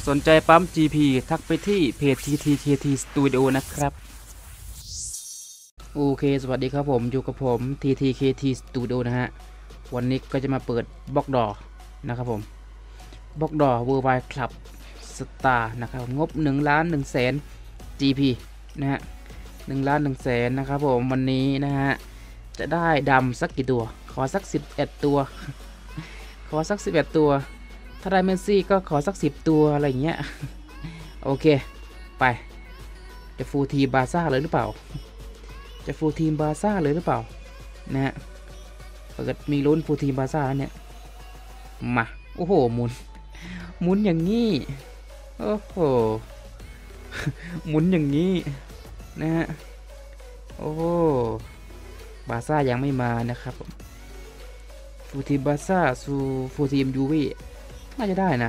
สนใจปั๊ม GP ทักไปที่เพจ TTKT Studio นะครับโอเคสวัสดีครับผมอยู่กับผม TTKT Studio นะฮะวันนี้ก็จะมาเปิดบล็อกดอนะครับผมบล็อกดอ Worldwide Club Star นะครับงบ1,100,000 GP นะฮะ1,100,000นะครับผมวันนี้นะฮะจะได้ดำสักกี่ตัวขอสัก11ตัวขอสัก11ตัวถ้าได้เมสซี่ก็ขอสัก10ตัวอะไรอย่างเงี้ยโอเคไปจะฟูลทีมบาซ่าเลยหรือเปล่าจะฟูลทีมบาซ่าเลยหรือเปล่านะฮะเปิดมีลุ้นฟูลทีมบาซ่าแล้วเนี่ยมาโอ้โหหมุนอย่างงี้โอ้โหหมุนอย่างงี้นะฮะโอ้บาซ่ายังไม่มานะครับฟูลทีมบาซ่าสู่ฟูลทีมยูเว่น่าจะได้นะ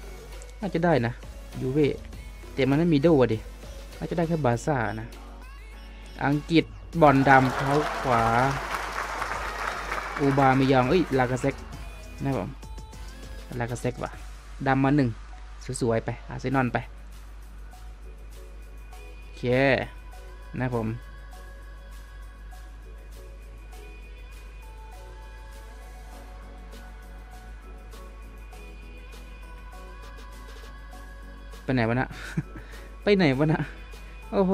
ยูเว่แต่มันไม่มีโดดิน่าจะได้แค่บาซ่านะอังกฤษบอลดำเท้าขวาอูบามิยองลากาเซ็กนะผมลากาเซ็กว่ะดำมา1สวยๆไปอาร์เซนอลไปโอเคนะผมไปไหนวะนะ ไปไหนวะนะโอ้โห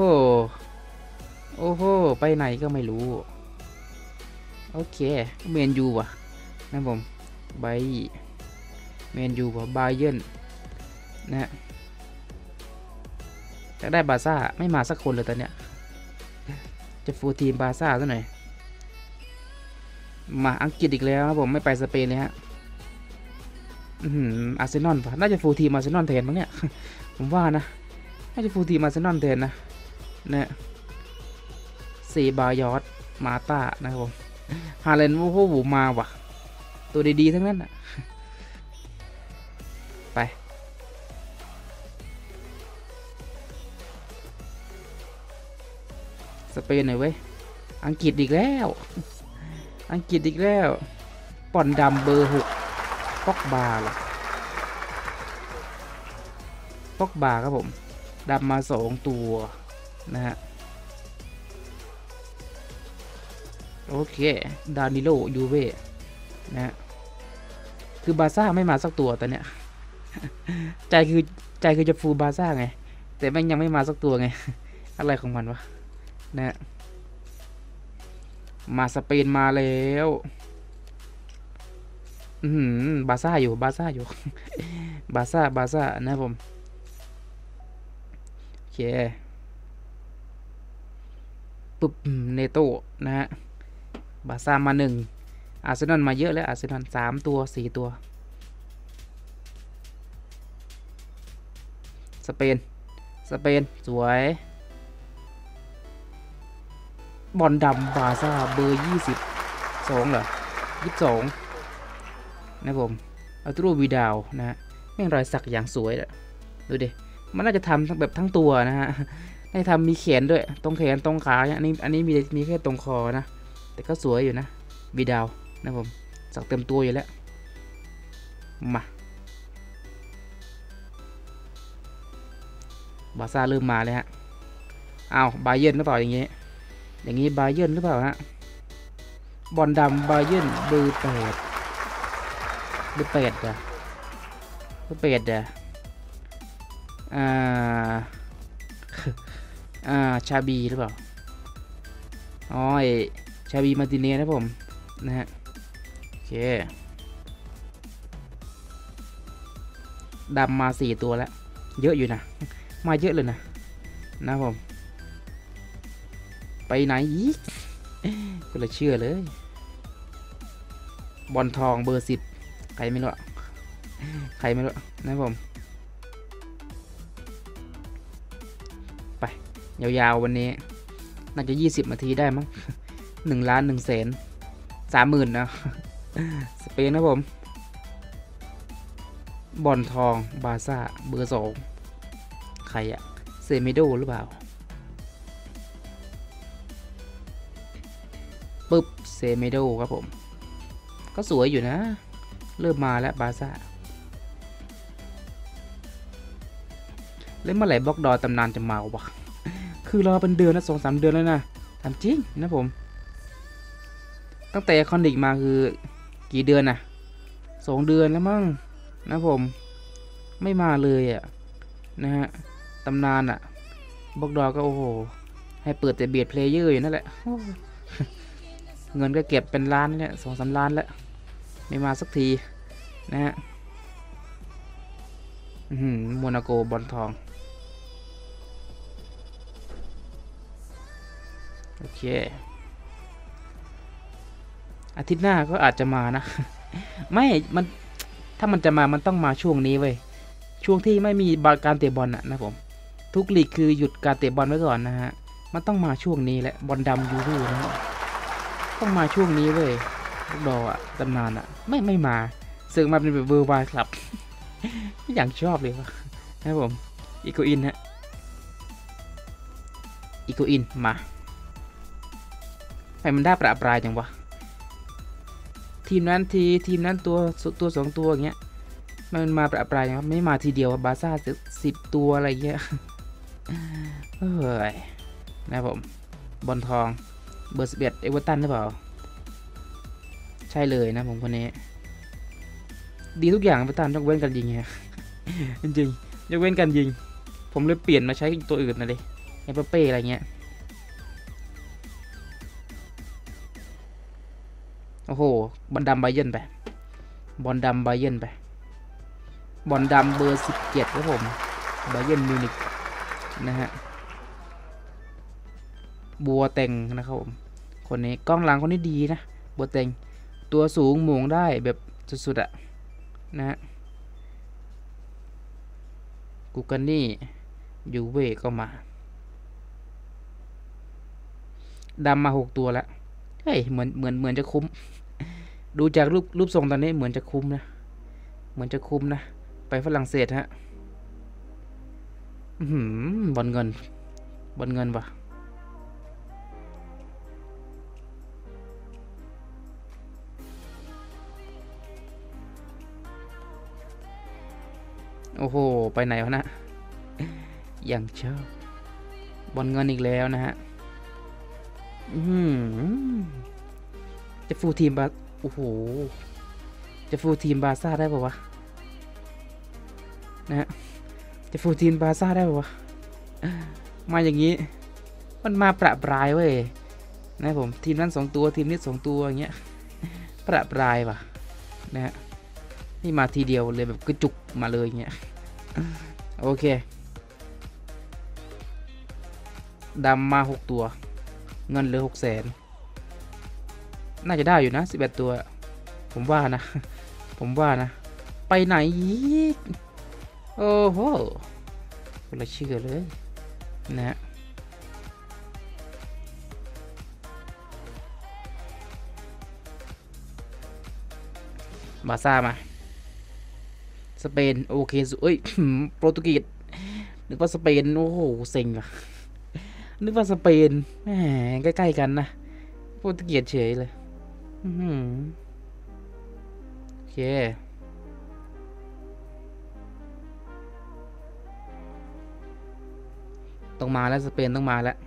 ไปไหนก็ไม่รู้โอเคเมนยูว่ะนะผมไบเมนยูว่ะบาเยิร์นนะอยากได้บาซ่าไม่มาสักคนเลยตอนเนี้ยจะฟูลทีมบาซ่าซะหน่อยมาอังกฤษอีกแล้วครับผมไม่ไปสเปนเลยฮะอาร์เซนอลป่ะน่าจะฟูลทีมอาร์เซนอลแทนมั้งเนี่ย ผมว่านะน่าจะฟูลทีมอาร์เซนอลแทนนะเนี่ยเซบายอสมาตานะครับผมฮาเลนโอ้โหมาว่ะตัวดีๆทั้งนั้นอ่ะไปสเปนหน่อยเว้ยอังกฤษอีกแล้วป่อนดำเบอร์6ป็อกบาร์ล่ะป็อกบาร์ครับผมดำมา2ตัวนะฮะโอเคดานิโลยูเว่นะฮะคือบาซ่าไม่มาสักตัวตอนเนี้ยใจคือจะฟูลบาซ่าไงแต่แม่งยังไม่มาสักตัวไง อะไรของมันวะนะมาสเปนมาแล้วบาซ่าอยู่ บาซ่า นะผมโอเคปุ๊บเนโต้นะฮะบาซ่ามา1อาร์เซนอลมาเยอะแล้วอาร์เซนอล3ตัว4ตัวสเปนสวยบอลดำบาซ่าเบอร์22เหรอ22นะผมอัลตูโรวีดาวนะฮะแม่งรอยสักอย่างสวยเลยดูดิมันน่าจะทำแบบทั้งตัวนะฮะได้ทำมีแขนด้วยตรงแขนตรงขาอันนี้มีแค่ตรงคอนะแต่ก็สวยอยู่นะวีดาวนะผมสักเต็มตัวอยู่แล้วมาบาซ่าเริ่มมาเลยฮะอ้าวบาเยิร์นหรือเปล่าอย่างงี้บาเยิร์นหรือเปล่าฮะบอลดำบาเยิร์นเบอร์8ชาบีหรือเปล่าอ๋อชาบีมาติเน่นะผมนะฮะโอเคดำมา4ตัวแล้วเยอะอยู่นะมาเยอะเลยนะผมไปไหนอีกก็เลยเชื่อเลยบอลทองเบอร์10ใครไม่รู้นะผมไปยาวๆวันนี้น่าจะ20 นาทีได้มั้ง1,130,000นะสเปนนะผมบอลทองบาซ่าเบอร์2ใครอะเซเมโดหรือเปล่าปึ๊บเซเมโดครับผมก็สวยอยู่นะเริ่มมาแล้วบาซ่าแล้วเมื่อไหร่บล็อกดอตำนานจะมาวะคือรอเป็นเดือนนะ2-3 เดือนแล้วนะทำจริงนะผมตั้งแต่คอนดิกมาคือกี่เดือนนะ2 เดือนแล้วมั้งนะผมไม่มาเลยอ่ะนะฮะตำนานอ่ะบล็อกดอก็โอ้โหให้เปิดแต่เบียดเพลเยอร์อยู่นั่นแหละเงินก็เก็บเป็นล้านเนี่ย2-3 ล้านแล้วไม่มาสักทีนะฮะโมนาโกบอลทองโอเคอาทิตย์หน้าก็อาจจะมานะ ไม่มันถ้ามันจะมามันต้องมาช่วงนี้เว้ยช่วงที่ไม่มีการเตะบอลนะผมทุกลีกคือหยุดการเตะบอลไว้ก่อนนะฮะมันต้องมาช่วงนี้แหละบอลดำยูรูนะต้องมาช่วงนี้เว้ยลูกดออ่ะตำนานอ่ะไม่มาเสือกมาเป็นแบบเวอร์ไวครับ อย่างชอบเลยวะนะผมอีโกอินฮะอีโกอินมาให้มันได้ประปรายจังวะทีมนั้นทีมนั้นตัว2 ตัวอย่างเงี้ยมันมาประปรายอย่างไม่มาทีเดียวบาซ่า10 ตัวอะไรเงี้ยเฮ้ยนะผมบอลทองเบอร์11เอเวอร์ตันหรือเปล่าใช่เลยนะผมคนนี้ดีทุกอย่างเอเวอร์ตันยกเว้นการยิงไง จริงๆยกเว้นการยิงผมเลยเปลี่ยนมาใช้ตัวอื่นนะเลยเอเปเป้อะไรเงี้ยโอ้โหบอลดำไบเยนไปบอลดำไบเยนไปบอลดำเบอร์17ครับผมไบเยนมิวนิกนะฮะบัวเต็งนะครับผมคนนี้กล้องหลังคนนี้ดีนะบัวเต็งตัวสูงหม่งได้แบบสุดๆอะนะฮะกูกันนี่ยูเว่ก็มาดำมา6 ตัวแล้วเฮ้ยเหมือนจะคุ้มดูจากรูปทรงตอนนี้เหมือนจะคุ้มนะไปฝรั่งเศสฮะบอลเงินว่ะโอ้โหไปไหนวะนะอย่างชอบบอลเงินอีกแล้วนะฮะจะฟูลทีมบาโอ้โหจะฟูลทีมบาซ่าได้ป่าวะนะฮะจะฟูลทีมบาซ่าได้ป่าวะมาอย่างนี้มันมาประปรายเว้ยนะผมทีมนั้น2 ตัวทีมนี้2 ตัวอย่างเงี้ยประปรายว่ะนะฮะนี่มาทีเดียวเลยแบบกระจุกมาเลยเงี้ยโอเคดำมา6 ตัวเงินเหลือ600,000น่าจะได้อยู่นะ11 ตัวผมว่านะไปไหนอีกโอ้โหคนละเชื่อเลยนะฮะบาซ่ามาสเปนโอเคสุดเอ้ย โปรตุเกสนึกว่าสเปนโอ้โหเซ็งอะนึกว่าสเปนแหมใกล้ๆกันนะโปรตุเกสเฉยเลยโอเคต้องมาแล้วสเปนต้องมาแล้ว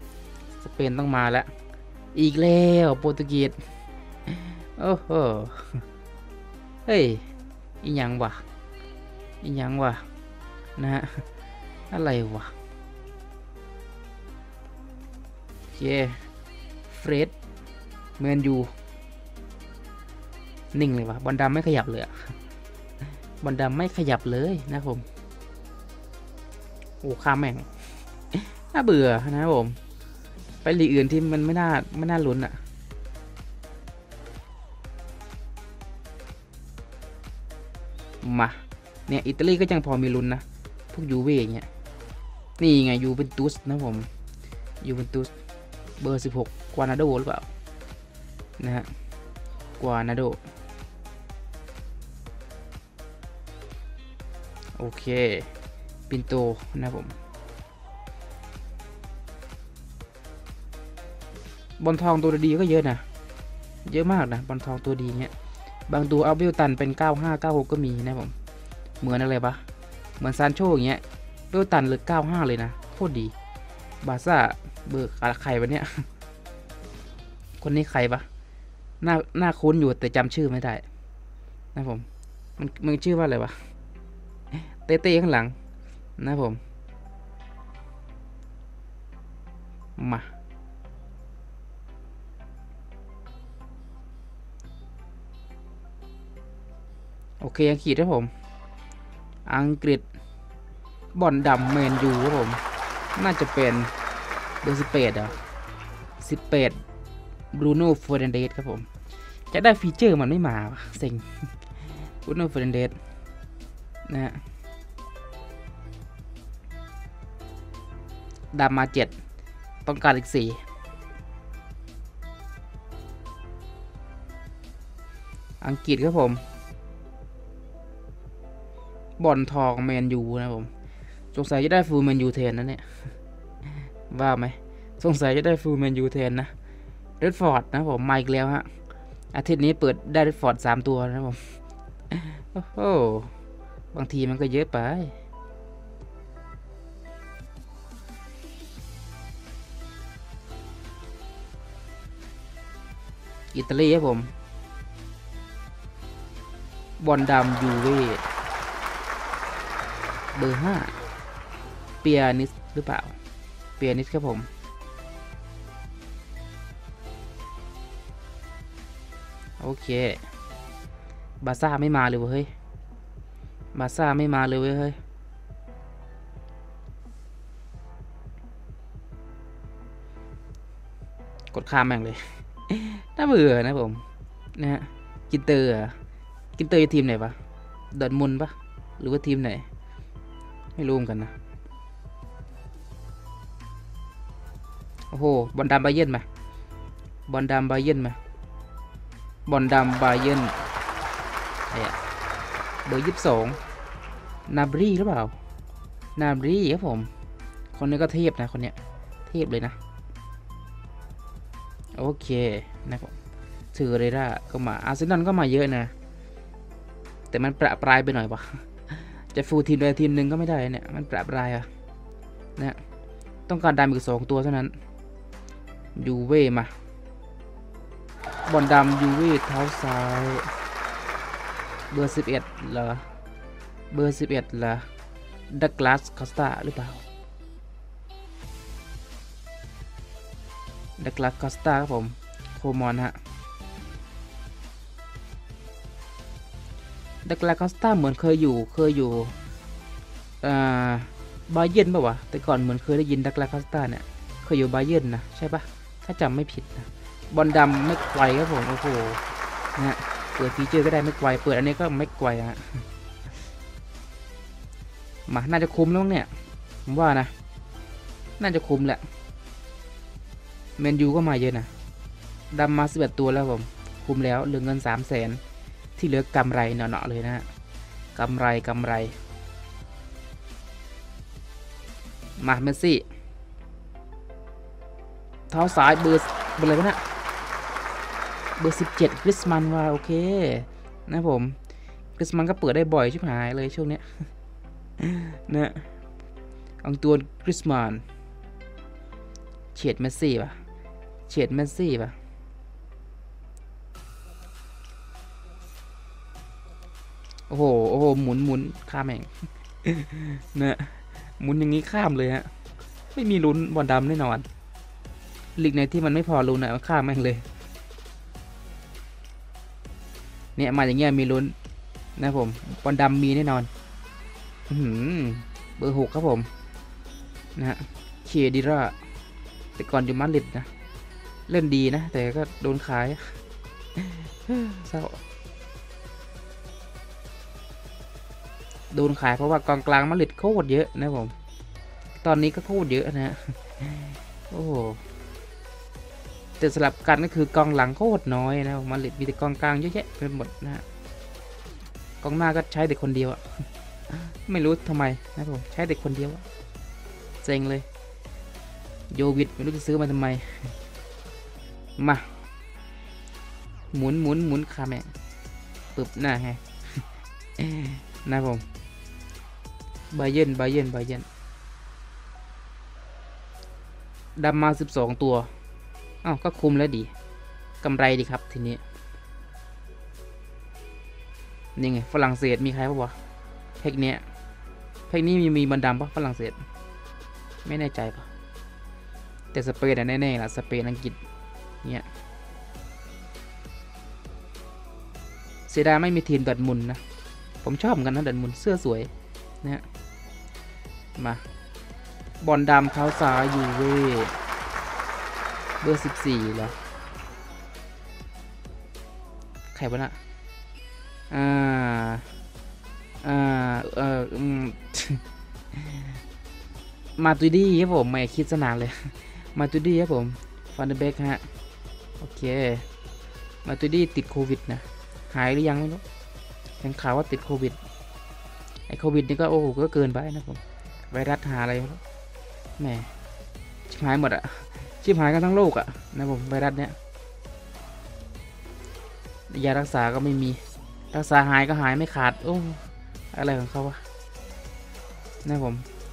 อีกแล้วโปรตุเกสโอ้โหเฮ้ยอีหยังวะนะฮะอะไรวะโอเคเฟรดแมนยูนิ่งเลยวะบอลดำไม่ขยับเลยบอลดำไม่ขยับเลยนะผมโอ้ข้ามแม่งน่าเบื่อนะครับผมไปลีกอื่นที่มันไม่น่าลุ้นอะมาเนี่ยอิตาลีก็ยังพอมีลุ้นนะพวกยูเว่เงี้ยนี่ไงยูเวนตุสนะผมยูเวนตุสเบอร์16กวานาโดหรือเปล่านะฮะกวานาโดโอเคปินโตนะผมบอลทองตัวดีก็เยอะนะเยอะมากนะบอลทองตัวดีเงี้ยบางตัวเอาเบลตันเป็น95 96ก็มีนะผมเหมือนอะไรปะเหมือนซานโชอย่างเงี้ยเวลตันเลย95เลยนะโคตรดีบาซ่าเบอร์ใครวะเนี่ยคนนี้ใครปะหน้าคุ้นอยู่แต่จำชื่อไม่ได้นะผมมันชื่อว่าอะไรวะเต้ข้างหลังนะผมมาโอเคอังกฤษครับผมอังกฤษบอลดำแมนยูครับผมน่าจะเป็นเบอร์18อ่ะ18บรูโน่เฟอร์นันเดสครับผมจะได้ฟีเจอร์มันไม่มาเซ็งบรูโน่เฟอร์นันเดสนะฮะดำมา7ต้องการอีก4อังกฤษครับผมบอลทองแมนยูนะผมสงสัยจะได้ฟูลแมนยูแทนนะเนี่ยว่าไหมสงสัยจะได้ฟูลแมนยูแทนนะเรดฟอร์ดนะผมมาอีกแล้วฮะอาทิตย์นี้เปิดได้เรดฟอร์ด3ตัวนะผมโอ้โหบางทีมันก็เยอะไปอิตาลีครับผมบอลดำยูเว่เบอร์5เปียนิสหรือเปล่าเปียนิสครับผมโอเคบาซ่าไม่มาเลยเว้ยบาซ่าไม่มาเลยเว้ยกดข้ามแม่งเลยน่าเบื่อนะผมนะฮะกินเตอร์อยู่ทีมไหนปะดอร์ทมุนด์ปะหรือว่าทีมไหนไม่รู้เหมือนกันนะโอ้โหบอลดำไบเยิร์นมาบอลดำไบเยิร์นมาบอลดำไบเยิร์นไอ้เบอร์22นาบรีหรือเปล่านาบรีครับผมคนนี้ก็เทียบนะคนเนี้ยเทียบเลยนะโอเคนะครับถือเรด้าก็มาอาร์เซนอลก็มาเยอะนะแต่มันประปรายไปหน่อยวะจะฟูลทีมใดทีมหนึ่งก็ไม่ได้เนี่ยมันประปรายอะนะต้องการดำอีก2ตัวเท่านั้นยูเว่มาบอลดำยูเว่เท้าซ้ายเบอร์11เหรอเบอร์11เหรอดักลาสคอสตาหรือเปล่าดักลาสคอสตาครับผมโคมอนฮะดักลาสคอสตาเหมือนเคยอยู่บาเยิร์นป่าววะแต่ก่อนเหมือนเคยได้ยินดักลาสคอสตาเนี่ยเคยอยู่บาเยิร์นนะใช่ปะถ้าจำไม่ผิดนะบอลดำไม่ไกวครับผมโอ้โหนะฮะเปิดฟีเจอร์ก็ได้ไม่ไกวเปิดอันนี้ก็ไม่ไกวฮะมาน่าจะคุ้มแล้วเนี่ยผมว่านะน่าจะคุ้มแหละแมนยูก็มาเยอะนะดำมา11ตัวแล้วผมคุ้มแล้วเหลือเงิน300,000ที่เหลือกำไรเนาะๆเลยนะฮะกำไรมาเมสซี่เท้าซ้ายเบอร์อะไรวะเนี่ยเบอร์17คริสมันว่าโอเคนะผมคริสมันก็เปิดได้บ่อยชิบหายเลยช่วงเนี้ยนะอังตัวคริสมันเฉียดเมสซี่ป่ะโอ้โหหมุนข้ามแม่งนะหมุนอย่างนี้ข้ามเลยฮะไม่มีลุ้นบอลดำแน่นอนลีกในที่มันไม่พอลุ้นนะข้ามแม่งเลยเนี่ยมาอย่างเงี้ยมีลุ้นนะผมบอลดำมีแน่นอนเบอร์6ครับผมนะฮะเคดิราแต่ก่อนอยู่มาดริดนะเล่นดีนะแต่ก็โดนขายเศร้าโดนขายเพราะว่ากองกลางมาดริดโคตรเยอะนะผมตอนนี้ก็โคตรเยอะนะฮะโอ้โหแต่สลับกันก็คือกองหลังโคตรน้อยนะมาดริดมีแต่กองกลางเยอะแยะไปหมดนะฮะกองหน้าก็ใช้แต่คนเดียวอะไม่รู้ทำไมนะผมใช้แต่คนเดียวเซ็งเลยโยวิดไม่รู้จะซื้อมาทำไมมาหมุนคาแม่ปึ๊บหน้าไงนะผมบาเยิร์นดำมา12ตัวอ้าวก็คุมแล้วดีกำไรดีครับทีนี้นี่ไงฝรั่งเศสมีใครปะวะแพ็กนี้มีบอลดำปะฝรั่งเศสไม่แน่ใจปะแต่สเปนแน่ๆล่ะสเปนอังกฤษเนี่ยเสียดายไม่มีทีมดอร์ทมุนด์นะผมชอบเหมือนกันนะดอร์ทมุนด์เสื้อสวยนะฮะมาบอลดำเท้าซ้ายยูเว่เบอร์14เหรอใครวะน่ะมาตูดี้ครับผมไม่คิดสนานเลยมาตูดี้ครับผมฟันเดอร์เบกฮะโอเคมาตูดี้ติดโควิดนะหายหรือยังไม่รู้ยังข่าวว่าติดโควิดไอโควิดนี่ก็โอ้โหก็เกินไปนะผมไวรัสหาอะไรไม่รู้แหมชิบหายหมดอะชิบหายกันทั้งโลกอะนะผมไวรัสเนี้ยยารักษาก็ไม่มีรักษาหายก็หายไม่ขาดโอ้อะไรของเขาวะนะผม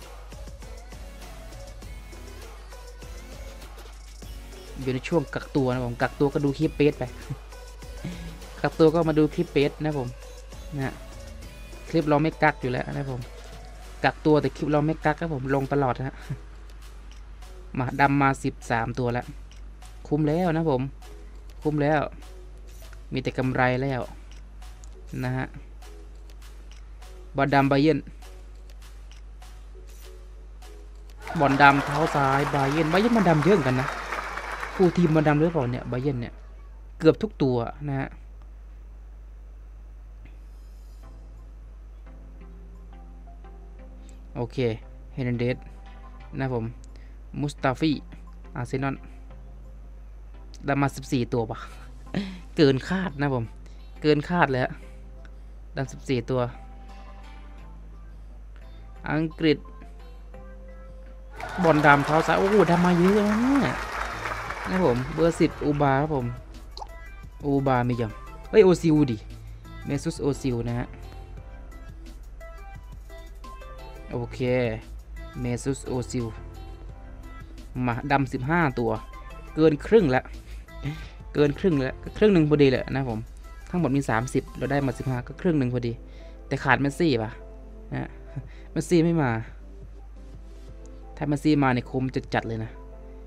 อยู่ในช่วงกักตัวนะผมกักตัวก็ดูคลิปเป๊ะไปกักตัวก็มาดูคลิปเป๊ะนะผมนะคลิปเราไม่กักอยู่แล้วนะผมกักตัวแต่คลิปเราไม่กักครับผมลงตลอดฮะมาดำมา13ตัวแล้วคุ้มแล้วนะผมคุ้มแล้วมีแต่กำไรแล้วนะฮะบอลดำไบเยนบอลดำเท้าซ้ายไบเยนมันดำเยอะกันนะผู้ทีมบอลดำหรือเปล่าเนี่ยไบเยนเนี่ยเกือบทุกตัวนะฮะโอเคเฮนเดสนะผมมุสตาฟีอาร์เซนอลดำมา14ตัวปะเกินคาดนะผมเกินคาดแล้วดำ14ตัวอังกฤษบอลดำเท้าซ้ายโอ้โหดำมาเยอะแล้วเนี่ยนะผมเบอร์10อูบาครับผมอูบามียังเฮ้ยโอซิลดิเมซุสโอซิลนะฮะโอเคเมซุสโอซิลมาดำ15ตัวเกินครึ่งแล้วเกินครึ่งแล้วครึ่งหนึ่งพอดีเลยนะผมทั้งหมดมี30เราได้มา15ก็ครึ่งหนึ่งพอดีแต่ขาดเมสซี่ป่ะนะเมสซี่ไม่มาถ้าเมสซี่มาเนี่ยคมจะจัดเลยนะ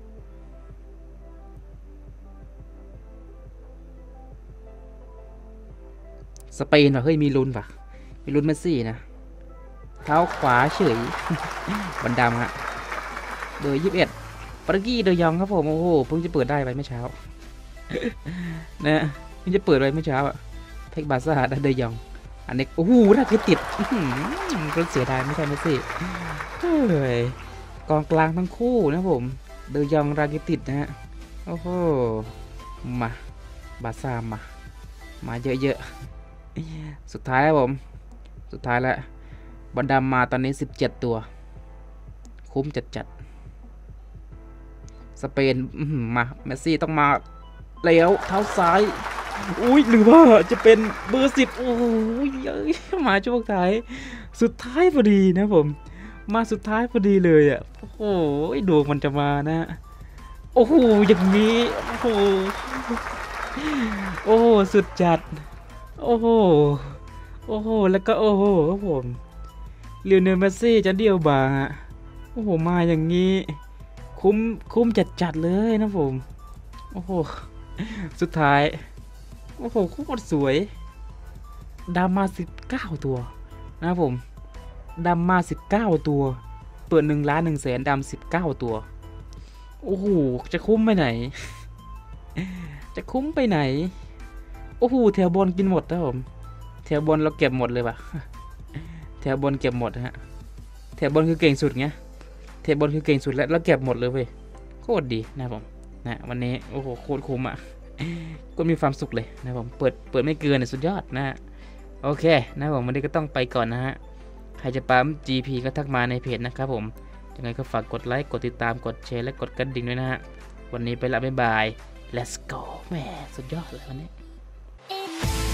สเปนว่ะเฮ้ยมีลุ้นป่ะมีลุ้นเมสซี่นะเท้าขวาเฉยบันดำฮะเบอร์21ปาร์กี้เดยองครับผมโอ้โหเพิ่งจะเปิดได้ไปเมื่อเช้านะเพิ่งจะเปิดไปเมื่อเช้าอะเพกบาซ่าเดยองอันนี้โอ้โหน่าคือติดก็เสียดายไม่ใช่เมสซี่เฮ้ยกองกลางทั้งคู่นะผมเดยองรากิติดนะฮะโอ้โหมาบาซ่ามาเยอะๆสุดท้ายครับผมสุดท้ายแล้วบอลดำมาตอนนี้17ตัวคุ้มจัดสเปนมาเมสซี่ต้องมาแล้วเท้าซ้ายอุ้ยหรือว่าจะเป็นเบอร์10โอ้ยมาช่วงท้ายสุดท้ายพอดีนะผมมาสุดท้ายพอดีเลยอ่ะโอ้โหดวงมันจะมานะโอ้โหอย่างนี้โอ้โหสุดจัดโอ้โหแล้วก็โอ้โหครับผมลิโอเนลเมสซี่จะเดี่ยวบางอ่ะโอ้โหมาอย่างนี้คุ้มจัดเลยนะผมโอ้โหสุดท้ายโอ้โหโคตรสวยดำมา19ตัวนะผมดำมา19ตัวเปิด1,100,000ดำ19ตัวโอ้โหจะคุ้มไปไหนจะคุ้มไปไหนโอ้โหแถวบนกินหมดนะผมแถวบนเราเก็บหมดเลยป่ะแถวบนเก็บหมดฮะแถวบนคือเก่งสุดไงแถวบนคือเก่งสุดแล้วเราเก็บหมดเลยเว้ยโคตรดีนะผมนะวันนี้โอ้โหโคตรคุ้มอ่ะก็มีความสุขเลยนะผมเปิดไม่เกินสุดยอดนะโอเคนะผมวันนี้ก็ต้องไปก่อนนะฮะใครจะปั๊ม GP ก็ทักมาในเพจนะครับผมยังไงก็ฝากกดไลค์กดติดตามกดแชร์และกดกระดิ่งด้วยนะฮะวันนี้ไปละบ๊ายบาย let's go แหมสุดยอดเลยวันนี้